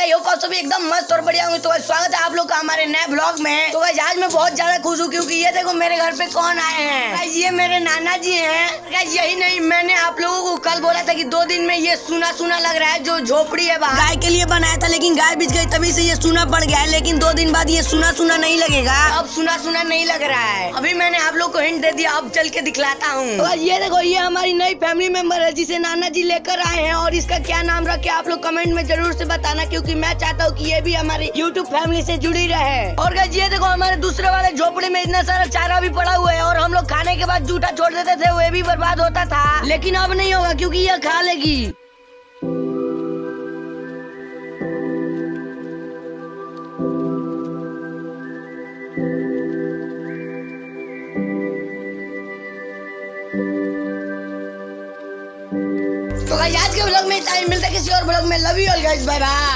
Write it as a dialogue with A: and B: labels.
A: I hope आप सभी एकदम मस्त और बढ़िया होंगे। तो स्वागत है आप लोग का हमारे नए ब्लॉग में। तो आज मैं बहुत ज्यादा खुश हूँ क्योंकि ये देखो मेरे घर पे कौन आए हैं। ये मेरे नाना जी हैं। यही नहीं, मैंने आप लोगों को कल बोला था कि 2 दिन में ये सूना सूना लग रहा है। जो झोपड़ी है गाय के लिए बनाया था, लेकिन गाय बिछ गई, तभी से ये सूना पड़ गया है। लेकिन 2 दिन बाद ये सूना सूना नहीं लगेगा। अब सूना सूना नहीं लग रहा है। अभी मैंने आप लोग को हिंट दे दिया, अब चल के दिखलाता हूँ। तो ये देखो, ये हमारी नई फैमिली मेंबर है जिसे नाना जी लेकर आए हैं। और इसका क्या नाम रखे आप लोग कमेंट में जरूर से बताना, क्योंकि मैं चाहता हूँ कि ये भी हमारी यूट्यूब फैमिली से जुड़ी रहे। और गाइस ये देखो, हमारे दूसरे वाले झोपड़े में इतना सारा चारा भी पड़ा हुआ है और हम लोग खाने के बाद जूठा छोड़ देते थे, वो भी बर्बाद होता था। लेकिन अब नहीं होगा क्योंकि ये खा लेगी। तो गाइस आज के ब्लॉग में टाइम मिलता है किसी और ब्लॉग में। Love you all guys, bye bye.